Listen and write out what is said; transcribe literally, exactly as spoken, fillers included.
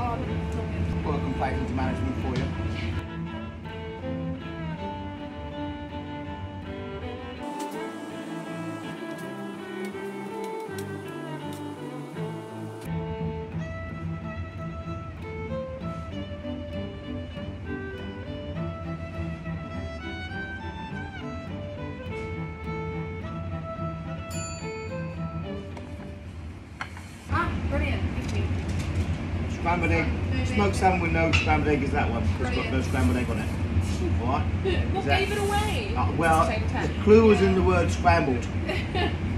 Got a complaint into management for you. Ah, brilliant. Thank you. Scrambled egg. Smoked salmon with no scrambled egg is that one. It's got no scrambled egg on it. Alright? What gave it away? Uh, well, Take ten. the clue was in the word scrambled.